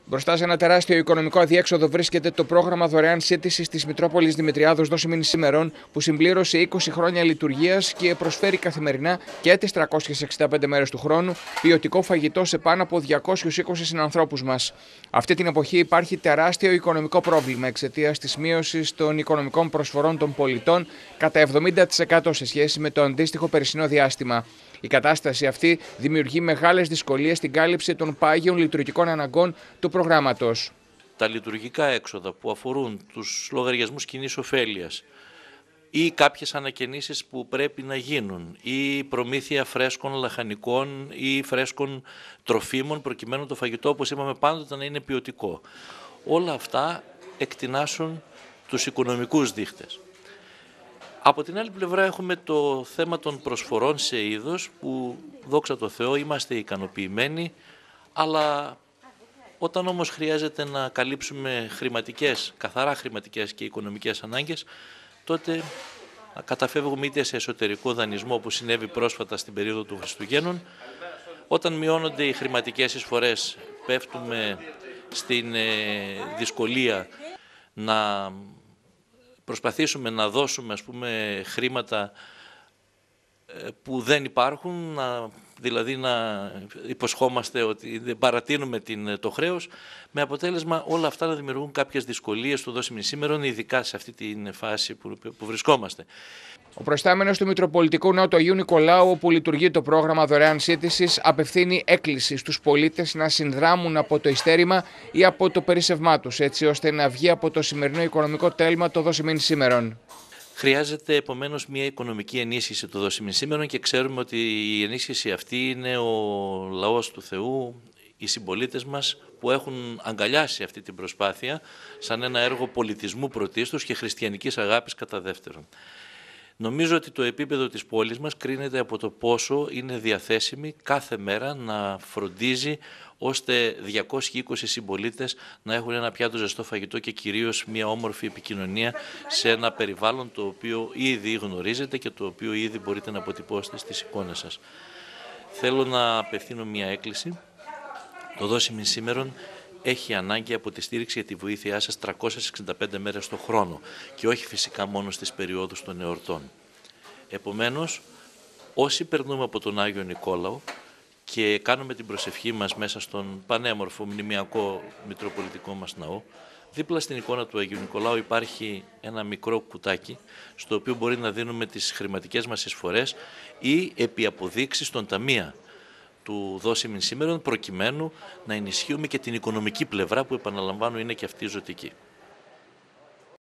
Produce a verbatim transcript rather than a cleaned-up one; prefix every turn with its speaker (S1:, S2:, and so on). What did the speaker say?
S1: Μπροστά σε ένα τεράστιο οικονομικό αδιέξοδο βρίσκεται το πρόγραμμα δωρεάν σύντησης της Μητρόπολης Δημητριάδος Δώσιμην Σήμερον, που συμπλήρωσε είκοσι χρόνια λειτουργίας και προσφέρει καθημερινά και τις τριακόσιες εξήντα πέντε μέρες του χρόνου ποιοτικό φαγητό σε πάνω από διακόσιους είκοσι συνανθρώπους μας. Αυτή την εποχή υπάρχει τεράστιο οικονομικό πρόβλημα εξαιτίας της μείωσης των οικονομικών προσφορών των πολιτών κατά εβδομήντα τοις εκατό σε σχέση με το αντίστοιχο περσινό διάστημα. Η κατάσταση αυτή δημιουργεί μεγάλες δυσκολίες στην κάλυψη των πάγιων λειτουργικών αναγκών του προγράμματος.
S2: Τα λειτουργικά έξοδα που αφορούν τους λογαριασμούς κοινής ωφέλειας ή κάποιες ανακαινήσεις που πρέπει να γίνουν ή προμήθεια φρέσκων λαχανικών ή φρέσκων τροφίμων προκειμένου το φαγητό, όπως είπαμε πάντοτε, να είναι ποιοτικό. Όλα αυτά εκτινάσουν τους οικονομικούς δείχτες. Από την άλλη πλευρά έχουμε το θέμα των προσφορών σε είδος που, δόξα τω Θεώ, είμαστε ικανοποιημένοι, αλλά όταν όμως χρειάζεται να καλύψουμε χρηματικές, καθαρά χρηματικές και οικονομικές ανάγκες, τότε καταφεύγουμε είτε σε εσωτερικό δανεισμό, όπως συνέβη πρόσφατα στην περίοδο του Χριστουγέννων. Όταν μειώνονται οι χρηματικές εισφορές, πέφτουμε στην δυσκολία να προσπαθήσουμε να δώσουμε, ας πούμε, χρήματα που δεν υπάρχουν, να, δηλαδή να υποσχόμαστε ότι δεν παρατείνουμε την, το χρέος, με αποτέλεσμα όλα αυτά να δημιουργούν κάποιες δυσκολίες στο Δώσιμην Σήμερον, ειδικά σε αυτή τη φάση που, που βρισκόμαστε.
S1: Ο προϊστάμενος του Μητροπολιτικού Νότου Αγίου Νικολάου, όπου λειτουργεί το πρόγραμμα δωρεάν σύντησης, απευθύνει έκκληση στους πολίτες να συνδράμουν από το ειστέρημα ή από το περίσσευμά τους, έτσι ώστε να βγει από το σημερινό οικονομικό τέλμα το Δώσιμην Σήμερον.
S2: Χρειάζεται επομένως μια οικονομική ενίσχυση του Δώσιμην Σήμερον και ξέρουμε ότι η ενίσχυση αυτή είναι ο λαός του Θεού, οι συμπολίτες μας που έχουν αγκαλιάσει αυτή την προσπάθεια σαν ένα έργο πολιτισμού πρωτίστως και χριστιανικής αγάπης κατά δεύτερον. Νομίζω ότι το επίπεδο της πόλης μας κρίνεται από το πόσο είναι διαθέσιμη κάθε μέρα να φροντίζει ώστε διακόσιοι είκοσι συμπολίτες να έχουν ένα πιάτο ζεστό φαγητό και κυρίως μια όμορφη επικοινωνία σε ένα περιβάλλον το οποίο ήδη γνωρίζετε και το οποίο ήδη μπορείτε να αποτυπώσετε στις εικόνες σας. Θέλω να απευθύνω μια έκκληση. Το Δώσιμην Σήμερον έχει ανάγκη από τη στήριξη για τη βοήθειά σας τριακόσιες εξήντα πέντε μέρες το χρόνο και όχι φυσικά μόνο στις περιόδους των εορτών. Επομένως, όσοι περνούμε από τον Άγιο Νικόλαο και κάνουμε την προσευχή μας μέσα στον πανέμορφο μνημειακό Μητροπολιτικό μας ναό, δίπλα στην εικόνα του Αγίου Νικολάου υπάρχει ένα μικρό κουτάκι στο οποίο μπορεί να δίνουμε τις χρηματικές μας εισφορές ή επί αποδείξεις στον ταμεία του Δώσιμην Σήμερον, προκειμένου να ενισχύουμε και την οικονομική πλευρά που, επαναλαμβάνω, είναι και αυτή ζωτική.